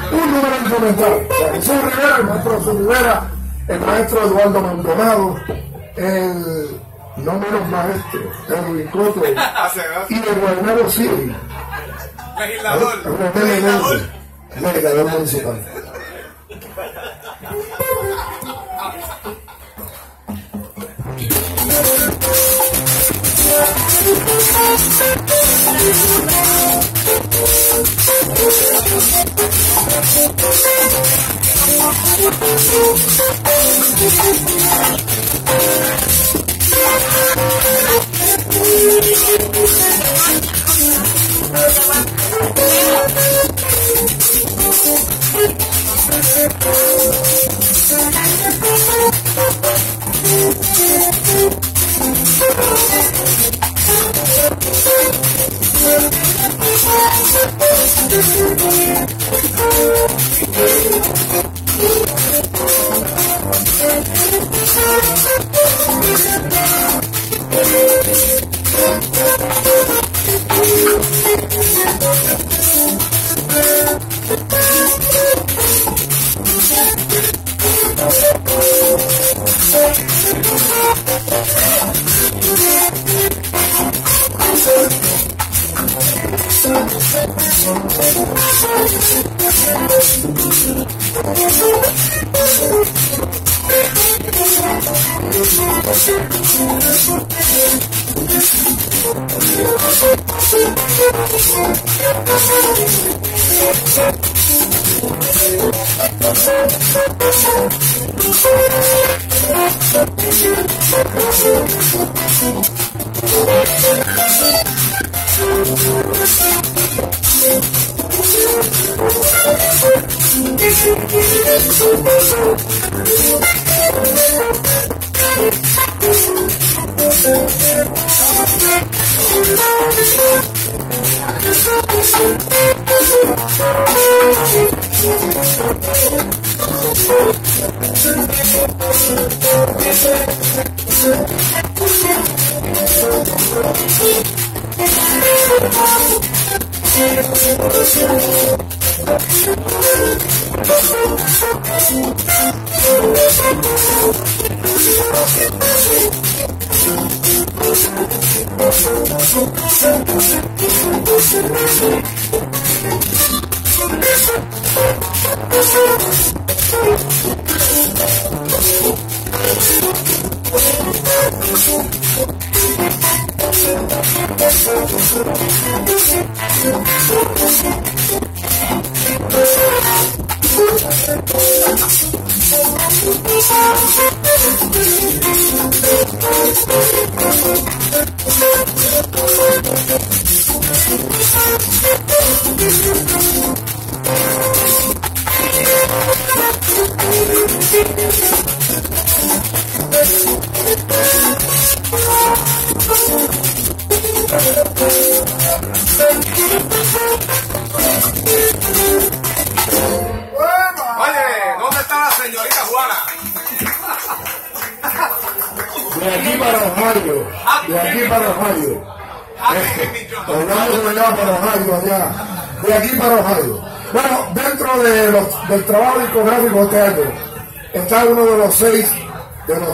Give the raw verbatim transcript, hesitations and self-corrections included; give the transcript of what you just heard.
un número instrumental. Jesús Rivera, el maestro Jesús Rivera, el maestro Eduardo Maldonado, el no menos maestro, Edwin Coto y el Guaynabo City, legislador, legislador, legislador municipal. Del trabajo discográfico este año está uno de los seis de los